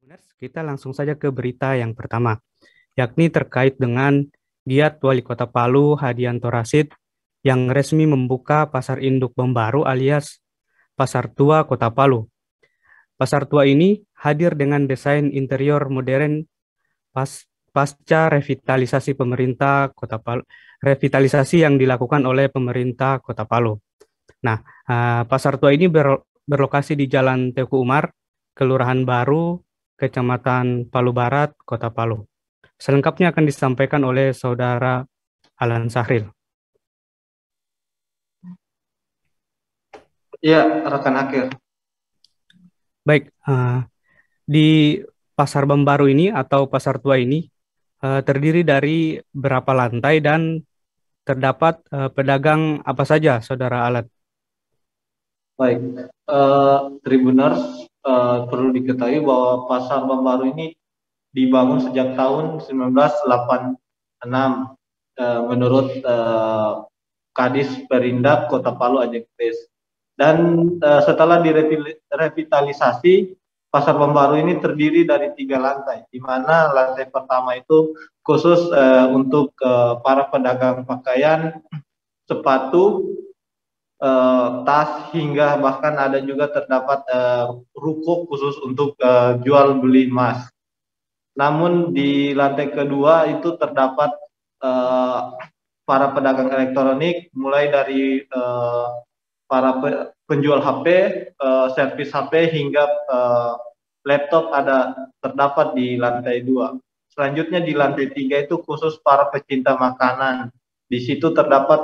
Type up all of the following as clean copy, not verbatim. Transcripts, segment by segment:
Kita langsung saja ke berita yang pertama, yakni terkait dengan giat Wali Kota Palu Hadianto Rasid yang resmi membuka Pasar Induk Bambaru alias Pasar Tua Kota Palu. Pasar Tua ini hadir dengan desain interior modern pasca revitalisasi pemerintah Kota Palu, revitalisasi yang dilakukan oleh pemerintah Kota Palu. Nah, Pasar Tua ini berlokasi di Jalan Teguh Umar, Kelurahan Baru, Kecamatan Palu Barat, Kota Palu. Selengkapnya akan disampaikan oleh Saudara Alan Sahril. Iya, rekan akhir. Baik, di Pasar Bambaru ini atau Pasar Tua ini terdiri dari berapa lantai dan terdapat pedagang apa saja, Saudara Alan? Baik, Tribuners, perlu diketahui bahwa Pasar Bambaru ini dibangun sejak tahun 1986 menurut Kadis Perindak Kota Palu Ajeng Kris. Dan setelah direvitalisasi, Pasar Bambaru ini terdiri dari 3 lantai, di mana lantai pertama itu khusus untuk para pedagang pakaian, sepatu, tas, hingga bahkan ada juga terdapat ruko khusus untuk jual beli emas. Namun di lantai kedua itu terdapat para pedagang elektronik, mulai dari para penjual HP, servis HP, hingga laptop terdapat di lantai 2. Selanjutnya di lantai 3 itu khusus para pecinta makanan. Di situ terdapat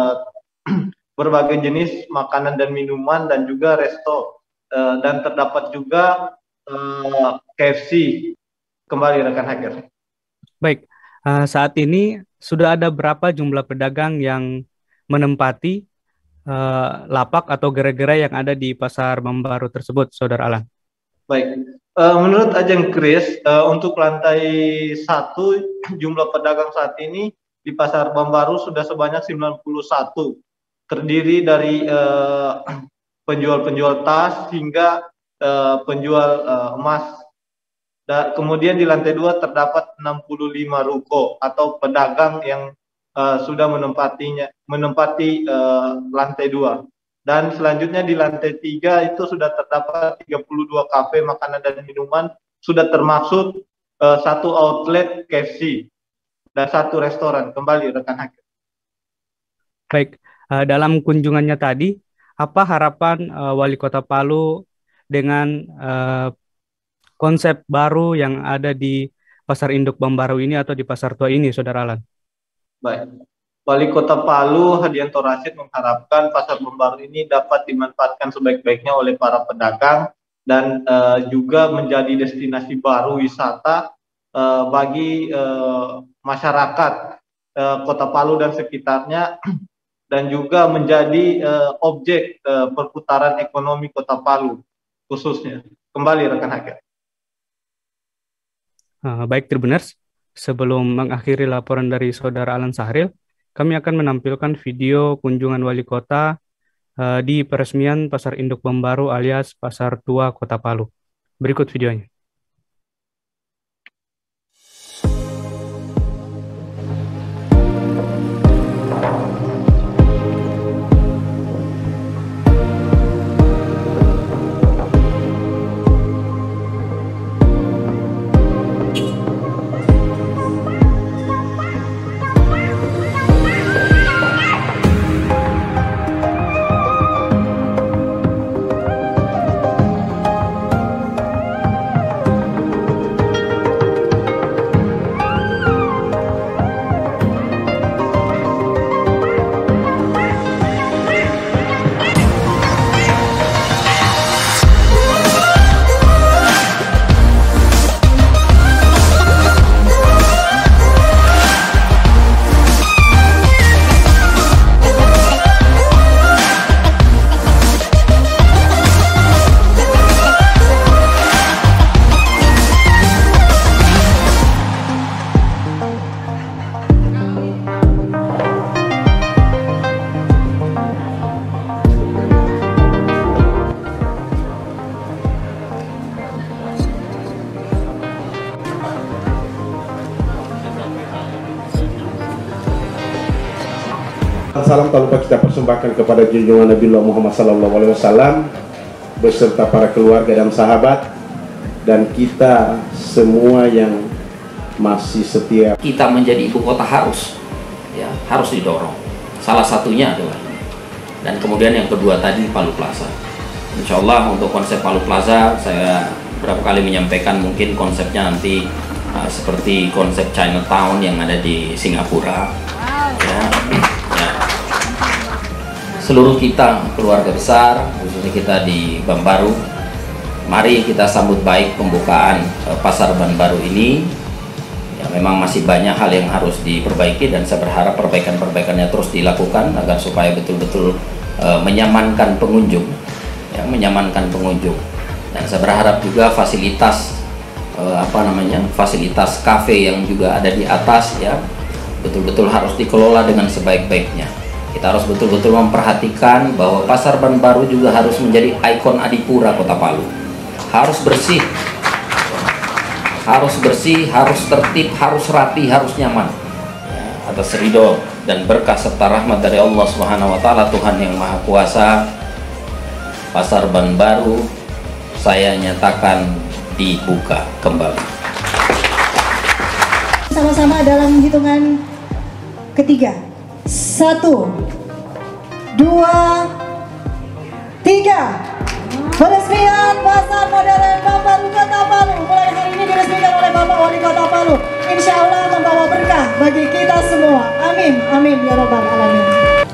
berbagai jenis makanan dan minuman dan juga resto, dan terdapat juga KFC. Kembali rekan hacker. Baik, saat ini sudah ada berapa jumlah pedagang yang menempati lapak atau gerai-gerai yang ada di Pasar Bambaru tersebut, Saudara Alan? Baik, menurut Ajeng Kris, untuk lantai 1 jumlah pedagang saat ini di Pasar Bambaru sudah sebanyak 91, terdiri dari penjual-penjual tas hingga penjual emas. Kemudian di lantai 2 terdapat 65 ruko atau pedagang yang sudah menempati lantai 2. Dan selanjutnya di lantai 3 itu sudah terdapat 32 kafe makanan dan minuman, sudah termasuk 1 outlet KFC dan 1 restoran. Kembali rekan hakim. Baik, dalam kunjungannya tadi, apa harapan Wali Kota Palu dengan konsep baru yang ada di Pasar Induk Bambaru ini atau di Pasar Tua ini, Saudara Alan? Baik, Wali Kota Palu Hadianto Rasid mengharapkan Pasar Bambaru ini dapat dimanfaatkan sebaik-baiknya oleh para pedagang dan juga menjadi destinasi baru wisata bagi masyarakat Kota Palu dan sekitarnya, dan juga menjadi objek perputaran ekonomi Kota Palu khususnya. Kembali rekan hakim. Baik, Tribuners, sebelum mengakhiri laporan dari Saudara Alan Sahril, kami akan menampilkan video kunjungan Wali Kota di peresmian Pasar Induk Bambaru alias Pasar Tua Kota Palu. Berikut videonya. salam tak lupa kita persembahkan kepada junjungan Nabi Muhammad SAW beserta para keluarga dan sahabat, dan kita semua yang masih setia. Kita menjadi ibu kota harus didorong. Salah satunya adalah ini. Dan kemudian yang kedua tadi Palu Plaza. Insya Allah untuk konsep Palu Plaza saya berapa kali menyampaikan, mungkin konsepnya nanti seperti konsep Chinatown yang ada di Singapura. Ya. Seluruh kita keluarga besar, khususnya kita di Bambaru, mari kita sambut baik pembukaan pasar Bambaru ini. Ya, memang masih banyak hal yang harus diperbaiki dan saya berharap perbaikan-perbaikannya terus dilakukan agar supaya betul-betul menyamankan pengunjung, ya, menyamankan pengunjung. Dan saya berharap juga fasilitas fasilitas kafe yang juga ada di atas, ya, betul-betul harus dikelola dengan sebaik-baiknya. Kita harus betul-betul memperhatikan bahwa pasar Bambaru juga harus menjadi ikon Adipura Kota Palu. Harus bersih, harus tertib, harus rapi, harus nyaman. Ya, atas ridho dan berkah serta rahmat dari Allah Subhanahu wa Ta'ala, Tuhan yang Maha Kuasa, pasar Bambaru saya nyatakan dibuka kembali. Sama-sama dalam hitungan ketiga. 1, 2, 3. Peresmian Pasar Modern Bambaru Kota Palu mulai hari ini diresmikan oleh Bapak Wali Kota Palu. Insya Allah membawa berkah bagi kita semua. Amin, amin ya robbal alamin.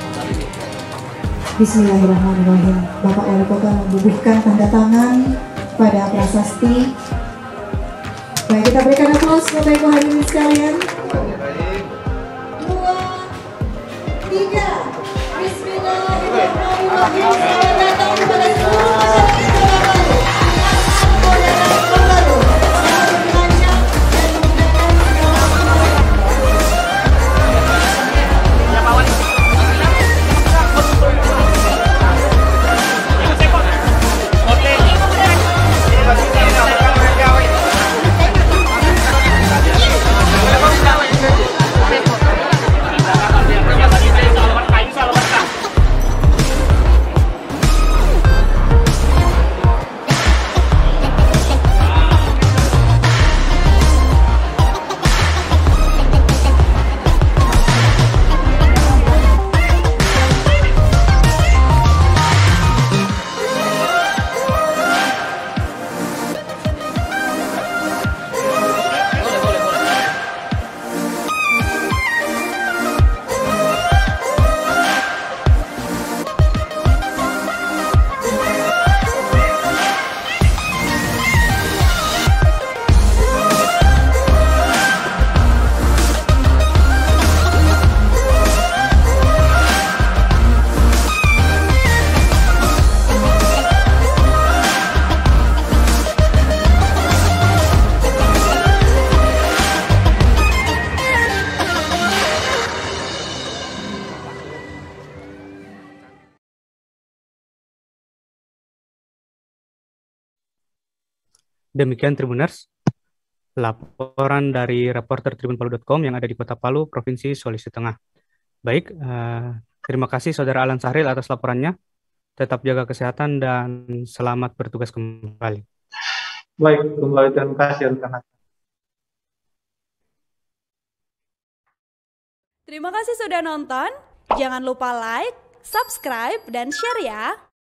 Bismillahirrahmanirrahim. Bapak Wali Kota membubuhkan tanda tangan pada prasasti. Baik, kita berikan aplaus Bapak Ibu hadirin sekalian. 2, 3. Bismillahirrahmanirrahim. Selamat datang kepada seluruh masyarakat Kota Palu. Pasar Modern Bambaru. Selamat merancang dan menggunakan Demikian Tribuners, laporan dari reporter tribunpalu.com yang ada di Kota Palu, Provinsi Sulawesi Tengah. Baik, terima kasih Saudara Alan Sahril atas laporannya. Tetap jaga kesehatan dan selamat bertugas kembali. Baik, kembali terima kasih rekan. Terima kasih sudah nonton. Jangan lupa like, subscribe, dan share ya.